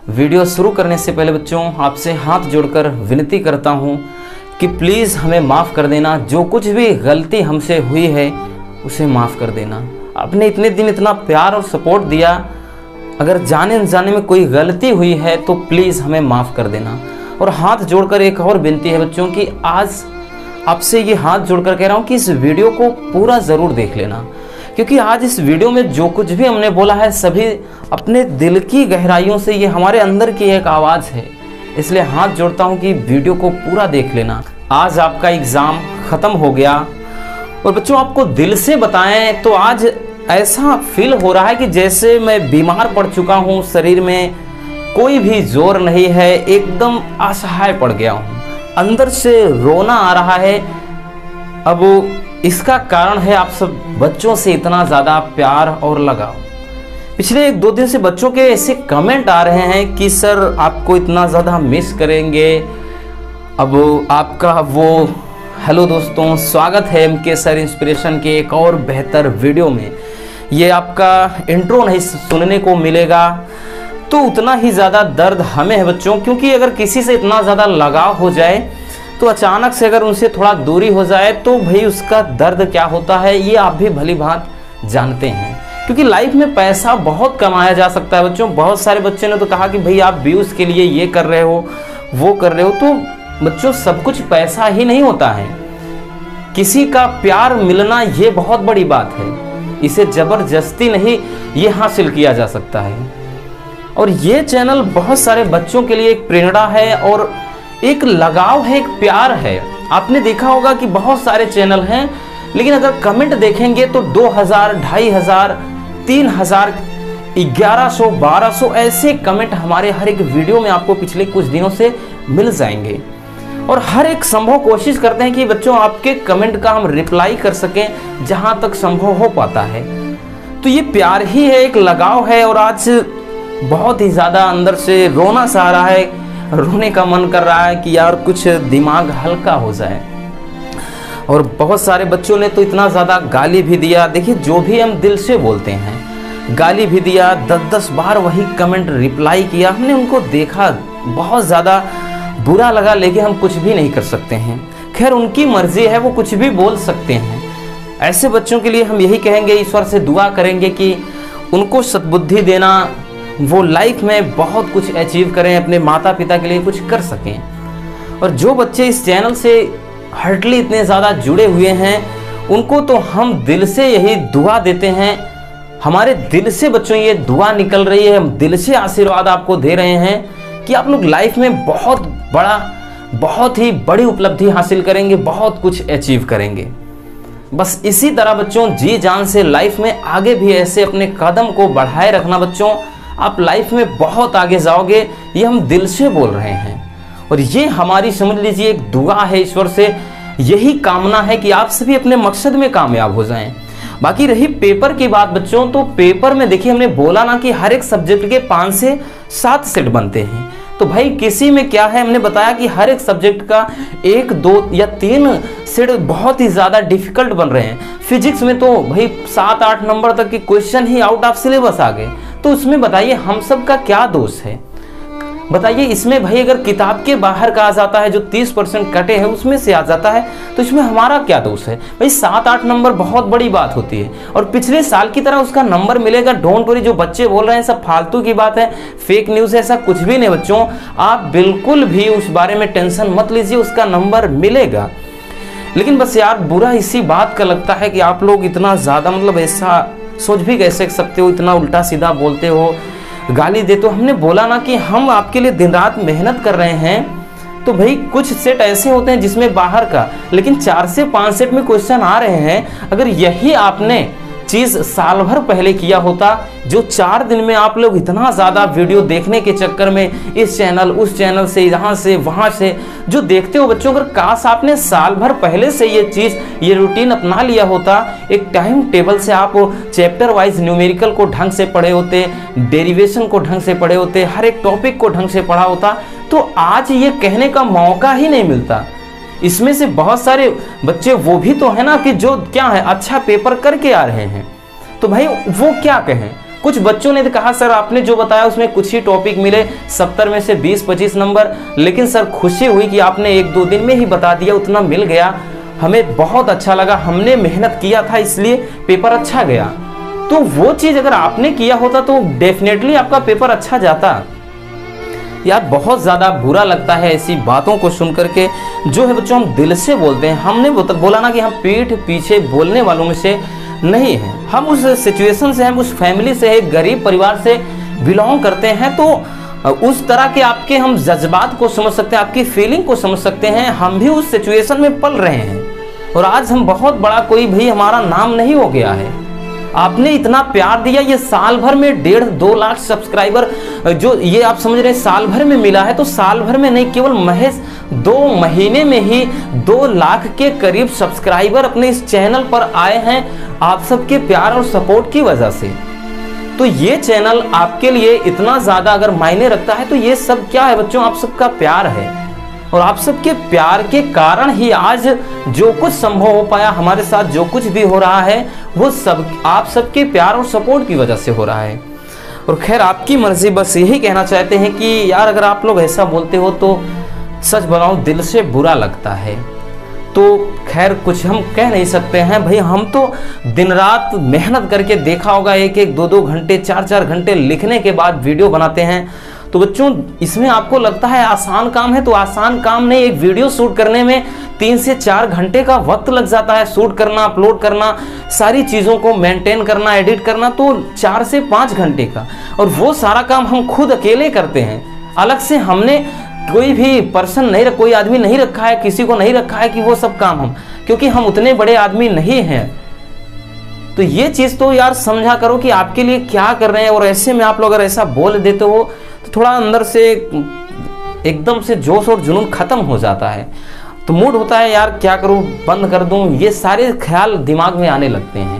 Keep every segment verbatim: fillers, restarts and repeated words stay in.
Video शुरू करने से पहले बच्चों आपसे हाथ जोड़कर विनती करता हूँ कि प्लीज़ हमें माफ़ कर देना। जो कुछ भी गलती हमसे हुई है उसे माफ़ कर देना। आपने इतने दिन इतना प्यार और सपोर्ट दिया, अगर जाने अनजाने में कोई गलती हुई है तो प्लीज़ हमें माफ़ कर देना। और हाथ जोड़कर एक और विनती है बच्चों कि आज आपसे ये हाथ जोड़कर कह रहा हूँ कि इस वीडियो को पूरा ज़रूर देख लेना, क्योंकि आज इस वीडियो में जो कुछ भी हमने बोला है सभी अपने दिल की गहराइयों से, ये हमारे अंदर की एक आवाज़ है। इसलिए हाथ जोड़ता हूँ कि वीडियो को पूरा देख लेना। आज आपका एग्ज़ाम ख़त्म हो गया और बच्चों आपको दिल से बताएं तो आज ऐसा फील हो रहा है कि जैसे मैं बीमार पड़ चुका हूँ, शरीर में कोई भी जोर नहीं है, एकदम असहाय पड़ गया हूँ, अंदर से रोना आ रहा है। अब इसका कारण है आप सब बच्चों से इतना ज़्यादा प्यार और लगाव। पिछले एक दो दिन से बच्चों के ऐसे कमेंट आ रहे हैं कि सर आपको इतना ज़्यादा मिस करेंगे। अब आपका वो हेलो दोस्तों, स्वागत है एम के सर इंस्पिरेशन के एक और बेहतर वीडियो में। ये आपका इंट्रो नहीं सुनने को मिलेगा तो उतना ही ज़्यादा दर्द हमें है बच्चों, क्योंकि अगर किसी से इतना ज़्यादा लगाव हो जाए तो अचानक से अगर उनसे थोड़ा दूरी हो जाए तो भाई उसका दर्द क्या होता है ये आप भी भली भांत जानते हैं। क्योंकि लाइफ में पैसा बहुत कमाया जा सकता है बच्चों। बहुत सारे बच्चे ने तो कहा कि भाई आप व्यूज़ के लिए ये कर रहे हो वो कर रहे हो, तो बच्चों सब कुछ पैसा ही नहीं होता है। किसी का प्यार मिलना ये बहुत बड़ी बात है, इसे ज़बरदस्ती नहीं ये हासिल किया जा सकता है। और ये चैनल बहुत सारे बच्चों के लिए एक प्रेरणा है और एक लगाव है, एक प्यार है। आपने देखा होगा कि बहुत सारे चैनल हैं, लेकिन अगर कमेंट देखेंगे तो दो हज़ार, ढाई हज़ार, तीन हज़ार, ग्यारह सौ, बारह सौ ऐसे कमेंट हमारे हर एक वीडियो में आपको पिछले कुछ दिनों से मिल जाएंगे। और हर एक संभव कोशिश करते हैं कि बच्चों आपके कमेंट का हम रिप्लाई कर सकें जहां तक संभव हो पाता है। तो ये प्यार ही है, एक लगाव है। और आज बहुत ही ज़्यादा अंदर से रोना सा आ रहा है, रोने का मन कर रहा है कि यार कुछ दिमाग हल्का हो जाए। और बहुत सारे बच्चों ने तो इतना ज़्यादा गाली भी दिया। देखिए जो भी हम दिल से बोलते हैं, गाली भी दिया, दस दस बार वही कमेंट रिप्लाई किया। हमने उनको देखा, बहुत ज़्यादा बुरा लगा, लेकिन हम कुछ भी नहीं कर सकते हैं। खैर उनकी मर्जी है, वो कुछ भी बोल सकते हैं। ऐसे बच्चों के लिए हम यही कहेंगे, ईश्वर से दुआ करेंगे कि उनको सद्बुद्धि देना, वो लाइफ में बहुत कुछ अचीव करें, अपने माता पिता के लिए कुछ कर सकें। और जो बच्चे इस चैनल से हार्डली इतने ज़्यादा जुड़े हुए हैं उनको तो हम दिल से यही दुआ देते हैं। हमारे दिल से बच्चों ये दुआ निकल रही है, हम दिल से आशीर्वाद आपको दे रहे हैं कि आप लोग लाइफ में बहुत बड़ा, बहुत ही बड़ी उपलब्धि हासिल करेंगे, बहुत कुछ अचीव करेंगे। बस इसी तरह बच्चों जी जान से लाइफ में आगे भी ऐसे अपने कदम को बढ़ाए रखना बच्चों, आप लाइफ में बहुत आगे जाओगे, ये हम दिल से बोल रहे हैं। और ये हमारी समझ लीजिए एक दुआ है, ईश्वर से यही कामना है कि आप सभी अपने मकसद में कामयाब हो जाएं। बाकी रही पेपर की बात बच्चों, तो पेपर में देखिए हमने बोला ना कि हर एक सब्जेक्ट के पाँच से सात सेट बनते हैं। तो भाई किसी में क्या है, हमने बताया कि हर एक सब्जेक्ट का एक दो या तीन सेट बहुत ही ज़्यादा डिफिकल्ट बन रहे हैं। फिजिक्स में तो भाई सात आठ नंबर तक के क्वेश्चन ही आउट ऑफ सिलेबस आ गए। तो उसमें बताइए हम सब का क्या दोष है? बताइए इसमें भाई अगर किताब के बाहर का आ जाता है, जो तीस परसेंट कटे हैं उसमें से आ जाता है, तो इसमें हमारा क्या दोष है? भाई सात आठ नंबर बहुत बड़ी बात होती है और पिछले साल की तरह उसका नंबर मिलेगा। डोंट वरी, जो बच्चे बोल रहे हैं सब फालतू की बात है, फेक न्यूज़ है, ऐसा कुछ भी नहीं बच्चों। आप बिल्कुल भी उस बारे में टेंशन मत लीजिए, उसका नंबर मिलेगा। लेकिन बस यार बुरा इसी बात का लगता है कि आप लोग इतना ज़्यादा मतलब ऐसा सोच भी कैसे सकते हो, इतना उल्टा सीधा बोलते हो, गाली देते हो। हमने बोला ना कि हम आपके लिए दिन रात मेहनत कर रहे हैं। तो भाई कुछ सेट ऐसे होते हैं जिसमें बाहर का, लेकिन चार से पांच सेट में क्वेश्चन आ रहे हैं। अगर यही आपने चीज़ साल भर पहले किया होता, जो चार दिन में आप लोग इतना ज़्यादा वीडियो देखने के चक्कर में इस चैनल उस चैनल से यहाँ से वहाँ से जो देखते हो बच्चों, अगर काश आपने साल भर पहले से ये चीज़ ये रूटीन अपना लिया होता, एक टाइम टेबल से आप चैप्टर वाइज न्यूमेरिकल को ढंग से पढ़े होते, डेरिवेशन को ढंग से पढ़े होते, हर एक टॉपिक को ढंग से पढ़ा होता, तो आज ये कहने का मौका ही नहीं मिलता। इसमें से बहुत सारे बच्चे वो भी तो है ना कि जो क्या है अच्छा पेपर करके आ रहे हैं। तो भाई वो क्या कहें, कुछ बच्चों ने कहा सर आपने जो बताया उसमें कुछ ही टॉपिक मिले, सत्तर में से बीस पच्चीस नंबर, लेकिन सर खुशी हुई कि आपने एक दो दिन में ही बता दिया, उतना मिल गया, हमें बहुत अच्छा लगा, हमने मेहनत किया था इसलिए पेपर अच्छा गया। तो वो चीज़ अगर आपने किया होता तो डेफिनेटली आपका पेपर अच्छा जाता। यार बहुत ज़्यादा बुरा लगता है ऐसी बातों को सुन करके, जो है बच्चों हम दिल से बोलते हैं। हमने बोला ना कि हम पीठ पीछे बोलने वालों में से नहीं हैं, हम उस सिचुएशन से, हम उस फैमिली से, एक गरीब परिवार से बिलोंग करते हैं, तो उस तरह के आपके हम जज्बात को समझ सकते हैं, आपकी फीलिंग को समझ सकते हैं। हम भी उस सिचुएशन में पल रहे हैं और आज हम बहुत बड़ा कोई भी हमारा नाम नहीं हो गया है। आपने इतना प्यार दिया, ये साल भर में डेढ़ दो लाख सब्सक्राइबर जो ये आप समझ रहे हैं साल भर में मिला है, तो साल भर में नहीं, केवल महज दो महीने में ही दो लाख के करीब सब्सक्राइबर अपने इस चैनल पर आए हैं, आप सबके प्यार और सपोर्ट की वजह से। तो ये चैनल आपके लिए इतना ज्यादा अगर मायने रखता है तो ये सब क्या है बच्चों, आप सबका प्यार है। और आप सबके प्यार के कारण ही आज जो कुछ संभव हो पाया, हमारे साथ जो कुछ भी हो रहा है वो सब आप सबके प्यार और सपोर्ट की वजह से हो रहा है। और खैर आपकी मर्जी, बस यही कहना चाहते हैं कि यार अगर आप लोग ऐसा बोलते हो तो सच बताऊं दिल से बुरा लगता है। तो खैर कुछ हम कह नहीं सकते हैं भाई, हम तो दिन रात मेहनत करके देखा होगा, एक एक दो दो घंटे चार चार घंटे लिखने के बाद वीडियो बनाते हैं। तो बच्चों इसमें आपको लगता है आसान काम है, तो आसान काम नहीं। एक वीडियो शूट करने में तीन से चार घंटे का वक्त लग जाता है, शूट करना, अपलोड करना, सारी चीज़ों को मेंटेन करना, एडिट करना, तो चार से पाँच घंटे का। और वो सारा काम हम खुद अकेले करते हैं, अलग से हमने कोई भी पर्सन नहीं रख कोई आदमी नहीं रखा है, किसी को नहीं रखा है कि वो सब काम हम, क्योंकि हम उतने बड़े आदमी नहीं हैं। तो ये चीज़ तो यार समझा करो कि आपके लिए क्या कर रहे हैं। और ऐसे में आप लोग अगर ऐसा बोल देते हो तो थोड़ा अंदर से एकदम से जोश और जुनून खत्म हो जाता है, तो मूड होता है यार क्या करूं, बंद कर दूं, ये सारे ख्याल दिमाग में आने लगते हैं।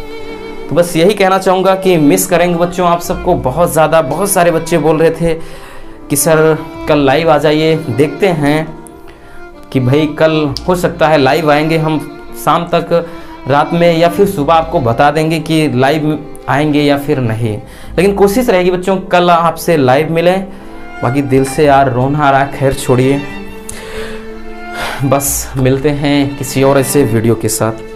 तो बस यही कहना चाहूँगा कि मिस करेंगे बच्चों आप सबको बहुत ज़्यादा। बहुत सारे बच्चे बोल रहे थे कि सर कल लाइव आ जाइए, देखते हैं कि भाई कल हो सकता है लाइव आएंगे हम शाम तक, रात में या फिर सुबह आपको बता देंगे कि लाइव आएंगे या फिर नहीं। लेकिन कोशिश रहेगी बच्चों कल आपसे लाइव मिले। बाकी दिल से यार रोना आ रहा है, खैर छोड़िए, बस मिलते हैं किसी और ऐसे वीडियो के साथ।